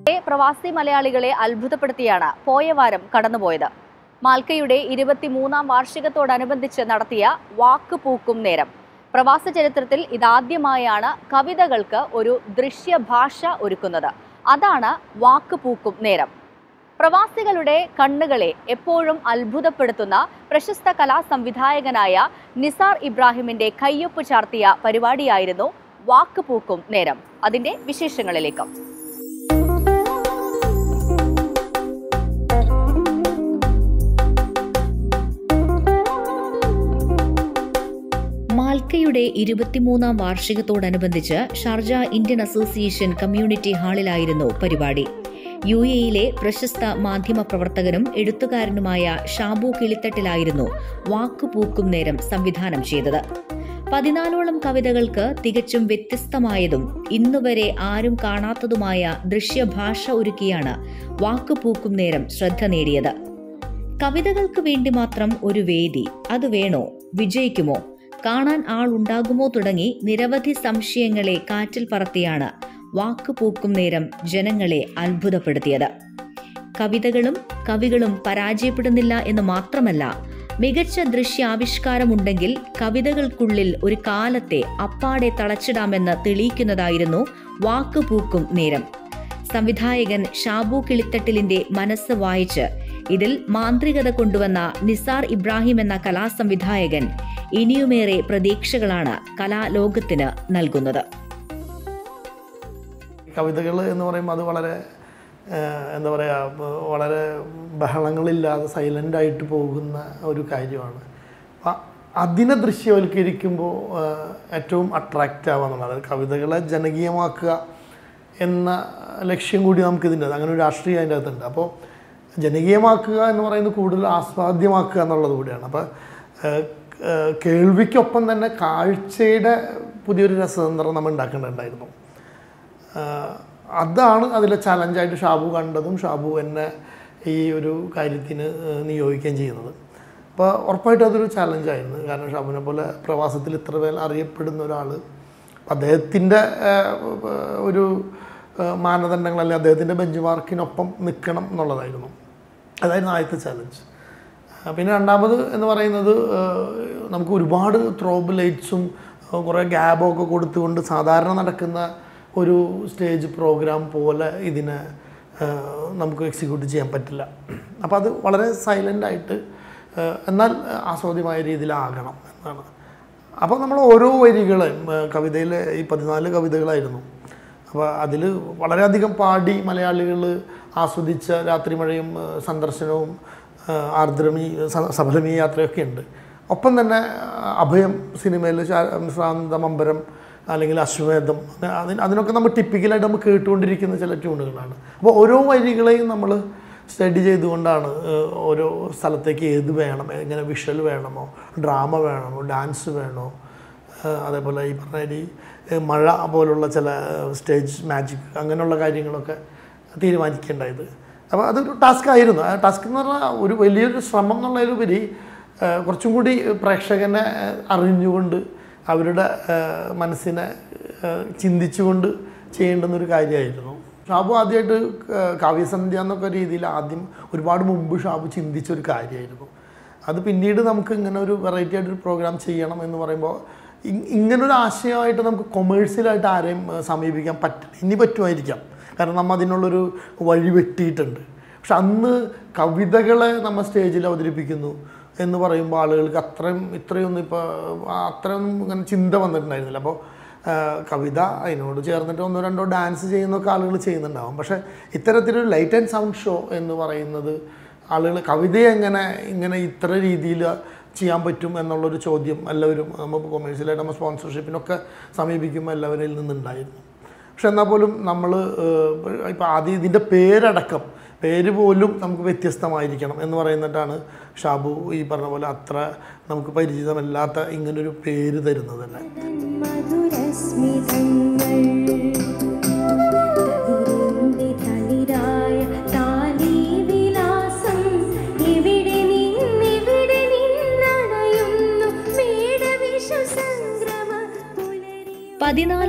പ്രവാസി മലയാളികളെ അത്ഭുതപ്പെടുത്തിയാണ് പോയ വാരം കടന്നുപോയത്. മാൽക്കയുടെ 23ാം വാർഷികത്തോടനുബന്ധിച്ച് നടത്തിയ വാക്ക് പൂക്കും നേരം. പ്രവാസ ചരിത്രത്തിൽ ഇതാദ്യമായാണ് കവിതകൾക്ക് ഒരു ദൃശ്യഭാഷ ഒരുക്കുന്നത്. അതാണ് വാക്ക് പൂക്കും നേരം. പ്രവാസികളുടെ കണ്ണുകളെ എപ്പോഴും അത്ഭുതപ്പെടുത്തുന്ന പ്രശസ്ത കലാസംവിധായകനായ നിസാർ ഇബ്രാഹിമിന്റെ കയ്യൊപ്പ് ചാർത്തിയ പരിപാടിയായിരുന്നു വാക്ക് പൂക്കും നേരം. അതിന്റെ വിശേഷങ്ങളിലേക്ക്. മാൽക്കയുടെ 23ാം വാർഷികത്തോടനുബന്ധിച്ച് ഷാർജ ഇന്ത്യൻ അസോസിയേഷൻ കമ്മ്യൂണിറ്റി ഹാളിലായിരുന്നു പരിപാടി. UAE-യിലെ പ്രശസ്ത മാധ്യമ പ്രവർത്തകനും എഴുത്തുകാരനുമായ ഷാബു കിളിത്തട്ടിലായിരുന്നു വാക്കുപൂക്കും നേരം സംവിധാനം ചെയ്തത്. 14ഓളം കവിതകൾക്ക് തികച്ചും വ്യത്യസ്തമായതും ഇന്നുവരെ ആരും കാണാത്തതുമായ ദൃശ്യഭാഷ ഒരുക്കിയാണ് വാക്കുപൂക്കും നേരം ശ്രദ്ധ നേടിയത്. കവിതകൾക്ക് വേണ്ടി മാത്രം ഒരു വേദി, അത് വേണോ, വിജയിക്കുമോ, കാണാൻ ആളുണ്ടാകുമോ തുടങ്ങി നിരവധി സംശയങ്ങളെ കാറ്റിൽ പറത്തിയാണ് വാക്കുപൂക്കും നേരം ജനങ്ങളെ അത്ഭുതപ്പെടുത്തിയത്. കവിതകളും കവികളും പരാജയപ്പെടുന്നില്ല എന്ന് മാത്രമല്ല, മികച്ച ദൃശ്യാവിഷ്കാരമുണ്ടെങ്കിൽ കവിതകൾക്കുള്ളിൽ ഒരു കാലത്തെ അപ്പാടെ തളച്ചിടാമെന്ന് തെളിയിക്കുന്നതായിരുന്നു വാക്കുപൂക്കും നേരം. സംവിധായകൻ ഷാബു കിളിത്തട്ടിലിന്റെ മനസ്സ് വായിച്ച് ഇതിൽ മാന്ത്രികത കൊണ്ടുവന്ന നിസാർ ഇബ്രാഹിം എന്ന കലാസംവിധായകൻ ഇനിയുമേറെ പ്രതീക്ഷകളാണ് കലാലോകത്തിന് നൽകുന്നത്. കവിതകൾ എന്ന് പറയുമ്പോൾ അത് വളരെ എന്താ പറയുക, വളരെ ബഹളങ്ങളില്ലാതെ സൈലൻ്റായിട്ട് പോകുന്ന ഒരു കാര്യമാണ്. അതിനെ ദൃശ്യവൽക്കരിക്കുമ്പോൾ ഏറ്റവും അട്രാക്റ്റ് ആവുക എന്നുള്ളത്, കവിതകളെ ജനകീയമാക്കുക എന്ന ലക്ഷ്യം കൂടി നമുക്കിതിൻ്റെ അങ്ങനെ ഒരു രാഷ്ട്രീയം അതിൻ്റെ അകത്തുണ്ട്. അപ്പോൾ ജനകീയമാക്കുക എന്ന് പറയുന്നത് കൂടുതൽ ആസ്വാദ്യമാക്കുക എന്നുള്ളത് കൂടിയാണ്. അപ്പോൾ കേൾവിക്കൊപ്പം തന്നെ കാഴ്ചയുടെ പുതിയൊരു രസതന്ത്രം നമ്മൾ ഉണ്ടാക്കേണ്ടതുണ്ടായിരുന്നു. അതാണ് അതിലെ ചലഞ്ചായിട്ട് ഷാബു കണ്ടതും ഷാബു എന്നെ ഈ ഒരു കാര്യത്തിന് നിയോഗിക്കുകയും ചെയ്യുന്നത്. അപ്പോൾ ഉറപ്പായിട്ടും അതൊരു ചലഞ്ചായിരുന്നു. കാരണം ഷാബുവിനെ പോലെ പ്രവാസത്തിൽ ഇത്ര പേർ അറിയപ്പെടുന്ന ഒരാൾ, അദ്ദേഹത്തിൻ്റെ ഒരു മാനദണ്ഡങ്ങൾ അല്ലെങ്കിൽ അദ്ദേഹത്തിൻ്റെ ബെഞ്ച് മാർക്കിനൊപ്പം നിൽക്കണം എന്നുള്ളതായിരുന്നു. അതായിരുന്നു ആദ്യത്തെ ചലഞ്ച്. പിന്നെ രണ്ടാമത് എന്ന് പറയുന്നത്, നമുക്ക് ഒരുപാട് ത്രോബ് ലൈറ്റ്സും കുറേ ഗ്യാബൊക്കെ കൊടുത്തുകൊണ്ട് സാധാരണ നടക്കുന്ന ഒരു സ്റ്റേജ് പ്രോഗ്രാം പോലെ ഇതിനെ നമുക്ക് എക്സിക്യൂട്ട് ചെയ്യാൻ പറ്റില്ല. അപ്പോൾ അത് വളരെ സൈലൻ്റായിട്ട് എന്നാൽ ആസ്വാദ്യമായ രീതിയിലാകണം എന്നാണ്. അപ്പോൾ നമ്മൾ ഓരോ വരികളും കവിതയിൽ ഈ 14 കവിതകളായിരുന്നു. അപ്പോൾ അതിൽ വളരെയധികം പാടി മലയാളികൾ ആസ്വദിച്ച രാത്രി മഴയും സന്ദർശനവും ആർദ്രമി സഫലമീ യാത്രയൊക്കെ ഉണ്ട്. ഒപ്പം തന്നെ അഭയം സിനിമയിൽ ശാന്തമമ്പരം അല്ലെങ്കിൽ അശ്വമേധം, അതിനൊക്കെ നമ്മൾ ടിപ്പിക്കലായിട്ട് നമ്മൾ കേട്ടുകൊണ്ടിരിക്കുന്ന ചില ട്യൂണുകളാണ്. അപ്പോൾ ഓരോ വരികളെയും നമ്മൾ സ്റ്റഡി ചെയ്തുകൊണ്ടാണ് ഓരോ സ്ഥലത്തേക്ക് ഏത് വേണം, എങ്ങനെ വിഷ്വൽ വേണമോ, ഡ്രാമ വേണമോ, ഡാൻസ് വേണോ, അതേപോലെ ഈ പറഞ്ഞ ഈ മഴ പോലുള്ള ചില സ്റ്റേജ് മാജിക് അങ്ങനെയുള്ള കാര്യങ്ങളൊക്കെ തീരുമാനിക്കേണ്ടത്. അപ്പോൾ അതൊരു ടാസ്ക് ആയിരുന്നു. ആ ടാസ്ക് എന്ന് പറഞ്ഞാൽ ഒരു വലിയൊരു ശ്രമം എന്നുള്ളതിലുപരി കുറച്ചും കൂടി പ്രേക്ഷകനെ അറിഞ്ഞുകൊണ്ട് അവരുടെ മനസ്സിനെ ചിന്തിച്ചുകൊണ്ട് ചെയ്യേണ്ടുന്നൊരു കാര്യമായിരുന്നു. ഷാബു ആദ്യമായിട്ട് കാവ്യസന്ധ്യ എന്നൊക്കെ രീതിയിൽ ആദ്യം ഒരുപാട് മുമ്പ് ഷാബു ചിന്തിച്ചൊരു കാര്യമായിരുന്നു. അത് പിന്നീട് നമുക്ക് ഇങ്ങനെ ഒരു വെറൈറ്റി ആയിട്ടൊരു പ്രോഗ്രാം ചെയ്യണം എന്ന് പറയുമ്പോൾ ഇങ്ങനൊരു ആശയമായിട്ട് നമുക്ക് കൊമേഴ്സ്യലായിട്ട് ആരെയും സമീപിക്കാൻ പറ്റില്ല. ഇനി പറ്റുമായിരിക്കാം, കാരണം നമ്മൾ അതിനുള്ളൊരു വഴി വെട്ടിയിട്ടുണ്ട്. പക്ഷെ അന്ന് കവിതകളെ നമ്മൾ സ്റ്റേജിൽ അവതരിപ്പിക്കുന്നു എന്ന് പറയുമ്പോൾ ആളുകൾക്ക് ഇത്രയൊന്നും അത്രയൊന്നും ഇങ്ങനെ ചിന്ത വന്നിട്ടുണ്ടായിരുന്നില്ല. അപ്പോൾ കവിത അതിനോട് ചേർന്നിട്ട് 1-2 ഡാൻസ് ചെയ്യുന്നൊക്കെ ആളുകൾ ചെയ്യുന്നുണ്ടാവും. പക്ഷേ ഇത്തരത്തിലൊരു ലൈറ്റ് ആൻഡ് സൗണ്ട് ഷോ എന്ന് പറയുന്നത് ആളുകൾ കവിതയെ ഇങ്ങനെ ഇത്ര രീതിയിൽ ചെയ്യാൻ പറ്റും എന്നുള്ളൊരു ചോദ്യം എല്ലാവരും നമ്മൾ കൊമേഴ്സ്യലായിട്ട് നമ്മൾ സ്പോൺസർഷിപ്പിനൊക്കെ സമീപിക്കുമ്പോൾ എല്ലാവരിൽ നിന്നുണ്ടായിരുന്നു. പക്ഷെ എന്നാൽ പോലും നമ്മൾ ഇപ്പോൾ ആദ്യം ഇതിൻ്റെ പേര് പോലും നമുക്ക് വ്യത്യസ്തമായിരിക്കണം എന്ന് പറയുന്നിട്ടാണ് ഷാബു ഈ പറഞ്ഞ പോലെ അത്ര നമുക്ക് പരിചിതമല്ലാത്ത ഇങ്ങനൊരു പേര് തരുന്നത് തന്നെ.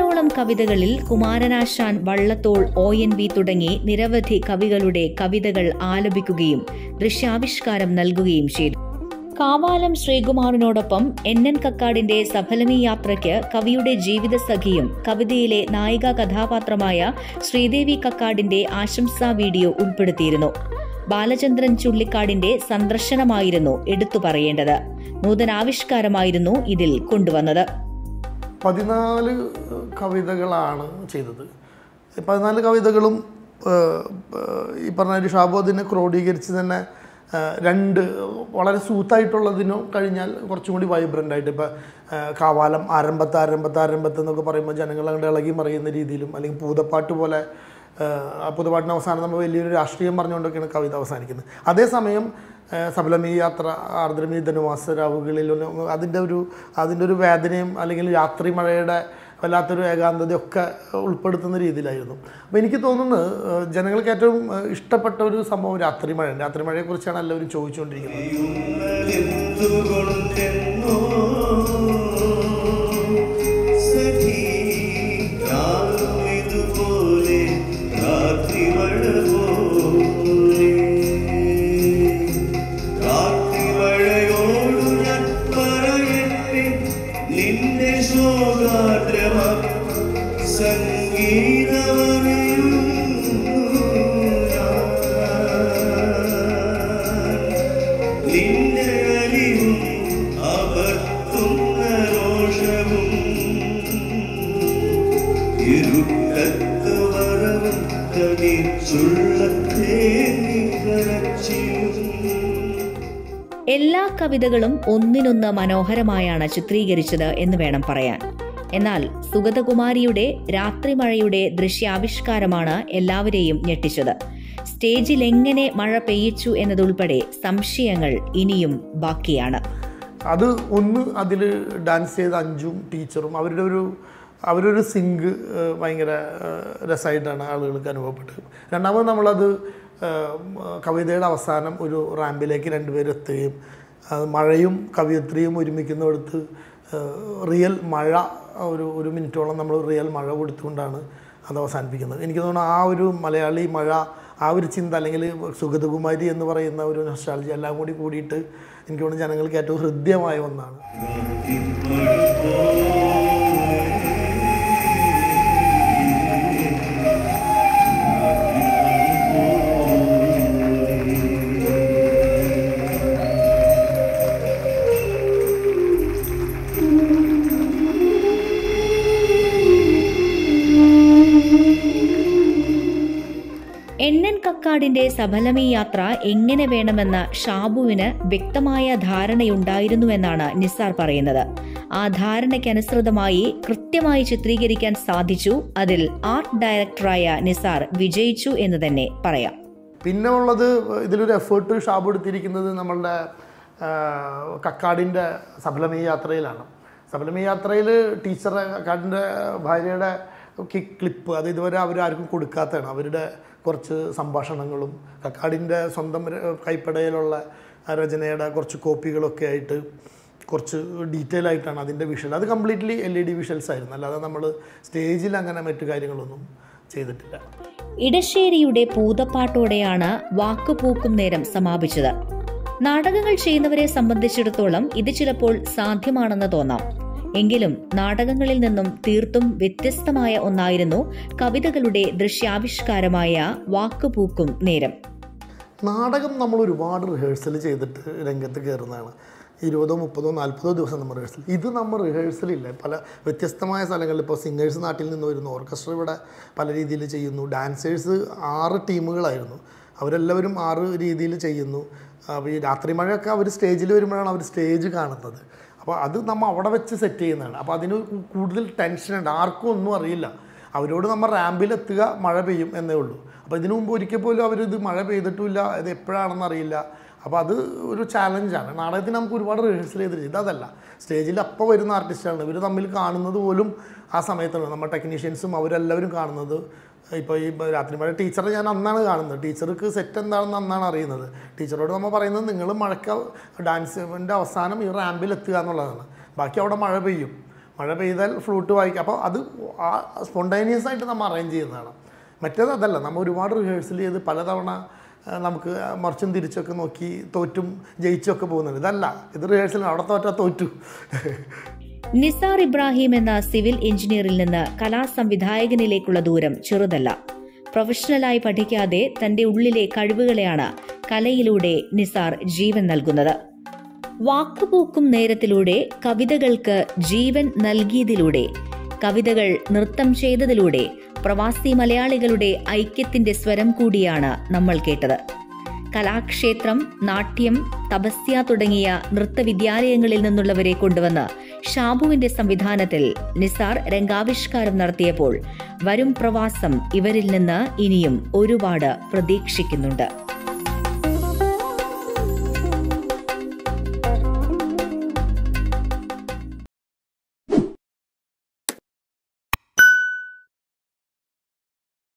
നൂറോളം കവിതകളിൽ കുമാരനാശാൻ, വള്ളത്തോൾ, ONV തുടങ്ങി നിരവധി കവികളുടെ കവിതകൾ ആലപിക്കുകയും ദൃശ്യാവിഷ്കാരം നൽകുകയും ചെയ്തു. കാവാലം ശ്രീകുമാറിനോടൊപ്പം NN കക്കാടിന്റെ സഫലമീ യാത്രയ്ക്ക് കവിയുടെ ജീവിതസഖിയും കവിതയിലെ നായികാ കഥാപാത്രമായ ശ്രീദേവി കക്കാടിന്റെ ആശംസാ വീഡിയോ ഉൾപ്പെടുത്തിയിരുന്നു. ബാലചന്ദ്രൻ ചുള്ളിക്കാടിന്റെ സന്ദർശനമായിരുന്നു എടുത്തു പറയേണ്ടത്. നൂതനാവിഷ്കാരമായിരുന്നു ഇതിൽ കൊണ്ടുവന്നത്. 14 കവിതകളാണ് ചെയ്തത്. 14 കവിതകളും ഈ പറഞ്ഞ ഷാബു അതിനെ ക്രോഡീകരിച്ച് തന്നെ 2 വളരെ സൂത്തായിട്ടുള്ളതിനോ കഴിഞ്ഞാൽ കുറച്ചും കൂടി വൈബ്രൻ്റ് ആയിട്ട്, ഇപ്പോൾ കാവാലം ആരംഭത്ത് എന്നൊക്കെ പറയുമ്പോൾ ജനങ്ങൾ അങ്ങോട്ട് ഇളകി മറിയുന്ന രീതിയിലും, അല്ലെങ്കിൽ പൂതപ്പാട്ട് പോലെ പൂതപ്പാട്ടിന് അവസാനം നമ്മൾ വലിയൊരു രാഷ്ട്രീയം പറഞ്ഞുകൊണ്ടൊക്കെയാണ് കവിത അവസാനിക്കുന്നത്. അതേസമയം സഫലമീ യാത്ര, ആർദ്രമീ ധനുമാസരാവുകളിലും അതിൻ്റെ ഒരു വേദനയും അല്ലെങ്കിൽ രാത്രി മഴയുടെ വല്ലാത്തൊരു ഏകാന്തതയൊക്കെ ഉൾപ്പെടുത്തുന്ന രീതിയിലായിരുന്നു. അപ്പോൾ എനിക്ക് തോന്നുന്നു ജനങ്ങൾക്ക് ഏറ്റവും ഇഷ്ടപ്പെട്ട ഒരു സംഭവം രാത്രി മഴയെക്കുറിച്ചാണ് എല്ലാവരും ചോദിച്ചുകൊണ്ടിരിക്കുന്നത്. എല്ലാ കവിതകളും ഒന്നിനൊന്ന് മനോഹരമായാണ് ചിത്രീകരിച്ചത് എന്ന് വേണം പറയാൻ. എന്നാൽ സുഗതകുമാരിയുടെ രാത്രിമഴയുടെ ദൃശ്യാവിഷ്കാരമാണ് എല്ലാവരെയും ഞെട്ടിച്ചത്. സ്റ്റേജിൽ എങ്ങനെ മഴ പെയ്യിച്ചു എന്നതുൾപ്പെടെ സംശയങ്ങൾ ഇനിയും ബാക്കിയാണ്. അതിൽ ഡാൻസ് ചെയ്ത അഞ്ജും ടീച്ചറും അവരൊരു സിങ്ക് ഭയങ്കര രസമായിട്ടാണ് ആളുകൾക്ക് അനുഭവപ്പെട്ടത്. രണ്ടാമത് നമ്മളത് കവിതയുടെ അവസാനം ഒരു റാമ്പിലേക്ക് 2 പേര് എത്തുകയും മഴയും കവിയത്രിയും ഒരുമിക്കുന്നിടത്ത് റിയൽ മഴ ഒരു മിനിറ്റോളം നമ്മൾ റിയൽ മഴ കൊടുത്തുകൊണ്ടാണ് അത് അവസാനിപ്പിക്കുന്നത്. എനിക്ക് തോന്നുന്നു ആ ഒരു മലയാളി മഴ, ആ ഒരു ചിന്ത, അല്ലെങ്കിൽ സുഗതകുമാരി എന്ന് പറയുന്ന ഒരു നൊസ്റ്റാൾജി എല്ലാം കൂടിയിട്ട് എനിക്ക് തോന്നുന്നു ജനങ്ങൾക്ക് ഏറ്റവും ഹൃദ്യമായ ഒന്നാണ്. NN കക്കാടിന്റെ സഫലമീ യാത്ര എങ്ങനെ വേണമെന്ന ഷാബുവിന് വ്യക്തമായ ധാരണയുണ്ടായിരുന്നുവെന്നാണ് നിസാർ പറയുന്നത്. ആ ധാരണയ്ക്കനുസൃതമായി കൃത്യമായി ചിത്രീകരിക്കാൻ സാധിച്ചു. അതിൽ ആർട്ട് ഡയറക്ടറായ നിസാർ വിജയിച്ചു എന്ന് തന്നെ പറയാം. പിന്നെ ഉള്ളത്, ഇതിലൊരു എഫേർട്ട് ഷാബു എടുത്തിരിക്കുന്നത് നമ്മളുടെ കക്കാടിൻ്റെ സഫലമീ യാത്രയിലാണ്. സഫലമീ യാത്രയിൽ കക്കാടിൻ്റെ ഭാര്യയുടെ ക്ലിപ്പ് അത് ഇതുവരെ അവരാർക്കും കൊടുക്കാത്തതാണ്. അവരുടെ കുറച്ച് സംഭാഷണങ്ങളും കക്കാടിൻ്റെ സ്വന്തം കൈപ്പടയിലുള്ള രചനയുടെ കുറച്ച് കോപ്പികളൊക്കെ ആയിട്ട് കുറച്ച് ഡീറ്റെയിൽ ആയിട്ടാണ് അതിൻ്റെ വിഷ്വൽ. അത് കംപ്ലീറ്റ്ലി LED വിഷ്വൽസ് ആയിരുന്നു, അല്ലാതെ നമ്മൾ സ്റ്റേജിൽ അങ്ങനെ മറ്റു കാര്യങ്ങളൊന്നും ചെയ്തിട്ടില്ല. ഇടശ്ശേരിയുടെ പൂതപ്പാട്ടോടെയാണ് വാക്കുപൂക്കും നേരം സമാപിച്ചത്. നാടകങ്ങൾ ചെയ്യുന്നവരെ സംബന്ധിച്ചിടത്തോളം ഇത് ചിലപ്പോൾ സാധ്യമാണെന്ന് തോന്നാം. എങ്കിലും നാടകങ്ങളിൽ നിന്നും തീർത്തും വ്യത്യസ്തമായ ഒന്നായിരുന്നു കവിതകളുടെ ദൃശ്യാവിഷ്കാരമായ വാക്കുപൂക്കും നേരം. നാടകം നമ്മൾ ഒരുപാട് റിഹേഴ്സൽ ചെയ്തിട്ട് രംഗത്ത് കയറുന്നതാണ്. 20, 30, 40 ദിവസം നമ്മൾ റിഹേഴ്സൽ. ഇത് നമ്മൾ റിഹേഴ്സലില്ല. പല വ്യത്യസ്തമായ സ്ഥലങ്ങളിൽ ഇപ്പോൾ സിംഗേഴ്സ് നാട്ടിൽ നിന്ന് വരുന്നു, ഓർക്കസ്ട്ര ഇവിടെ പല രീതിയിൽ ചെയ്യുന്നു, ഡാൻസേഴ്സ് 6 ടീമുകളായിരുന്നു, അവരെല്ലാവരും 6 രീതിയിൽ ചെയ്യുന്നു. അപ്പോൾ ഈ രാത്രി മഴയൊക്കെ അവർ സ്റ്റേജിൽ വരുമ്പോഴാണ് അവർ സ്റ്റേജ് കാണുന്നത്. അപ്പോൾ അത് നമ്മൾ അവിടെ വെച്ച് സെറ്റ് ചെയ്യുന്നതാണ്. അപ്പോൾ അതിന് കൂടുതൽ ടെൻഷനുണ്ട്, ആർക്കും ഒന്നും അറിയില്ല. അവരോട് നമ്മൾ റാമ്പിലെത്തുക, മഴ പെയ്യും എന്നേ ഉള്ളൂ. അപ്പോൾ ഇതിനു മുമ്പ് ഒരിക്കൽ പോലും അവരിത് മഴ പെയ്തിട്ടുമില്ല, ഇത് എപ്പോഴാണെന്ന് അറിയില്ല. അപ്പോൾ അത് ഒരു ചാലഞ്ചാണ്. നാടകത്തിന് നമുക്ക് ഒരുപാട് റിഹേഴ്സൽ ചെയ്തിട്ട് ഇതല്ല, സ്റ്റേജിൽ അപ്പോൾ വരുന്ന ആർട്ടിസ്റ്റാണ്, ഇവർ തമ്മിൽ കാണുന്നത് പോലും ആ സമയത്താണ്. നമ്മൾ ടെക്നീഷ്യൻസും അവരെല്ലാവരും കാണുന്നത്. ഇപ്പോൾ ഈ രാത്രി മഴ ടീച്ചറെ ഞാൻ അന്നാണ് കാണുന്നത്. ടീച്ചർക്ക് സെറ്റ് എന്താണെന്ന് അന്നാണ് അറിയുന്നത്. ടീച്ചറോട് നമ്മൾ പറയുന്നത് നിങ്ങൾ മഴയ്ക്ക് ഡാൻസിൻ്റെ അവസാനം ഈ റാമ്പിൽ എത്തുക എന്നുള്ളതാണ്. ബാക്കി അവിടെ മഴ പെയ്യും. മഴ പെയ്താൽ ഫ്ലൂട്ട് വായിക്കാം. അപ്പോൾ അത് സ്പോണ്ടേനിയസ് ആയിട്ട് നമ്മൾ അറേഞ്ച് ചെയ്യുന്നതാണ്. മറ്റേത് അതല്ല, നമ്മൾ ഒരുപാട് റിഹേഴ്സൽ ചെയ്ത് പലതവണ നമുക്ക് മറിച്ചും തിരിച്ചൊക്കെ നോക്കി തോറ്റും ജയിച്ചൊക്കെ പോകുന്നുണ്ട്. ഇതല്ല, ഇത് റിഹേഴ്സൽ, അവിടെ തോറ്റാ തോറ്റു. നിസാർ ഇബ്രാഹിം എന്ന സിവിൽ എഞ്ചിനീയറിൽ നിന്ന് കലാസംവിധായകനിലേക്കുള്ള ദൂരം ചെറുതല്ല. പ്രൊഫഷണലായി പഠിക്കാതെ തന്റെ ഉള്ളിലെ കഴിവുകളെയാണ് കലയിലൂടെ നിസാർ ജീവൻ നൽകുന്നത്. വാക്കുപൂക്കും നേരത്തിലൂടെ കവിതകൾക്ക് ജീവൻ നൽകിയതിലൂടെ, കവിതകൾ നൃത്തം ചെയ്തതിലൂടെ പ്രവാസി മലയാളികളുടെ ഐക്യത്തിന്റെ സ്വരം കൂടിയാണ് നമ്മൾ കേട്ടത്. കലാക്ഷേത്രം, നാട്യം, തപസ്യ തുടങ്ങിയ നൃത്തവിദ്യാലയങ്ങളിൽ നിന്നുള്ളവരെ കൊണ്ടുവന്ന് ഷാബുവിന്റെ സംവിധാനത്തിൽ നിസാർ രംഗാവിഷ്കാരം നടത്തിയപ്പോൾ വരും പ്രവാസം ഇവരിൽ നിന്ന് ഇനിയും ഒരുപാട് പ്രതീക്ഷിക്കുന്നുണ്ട്.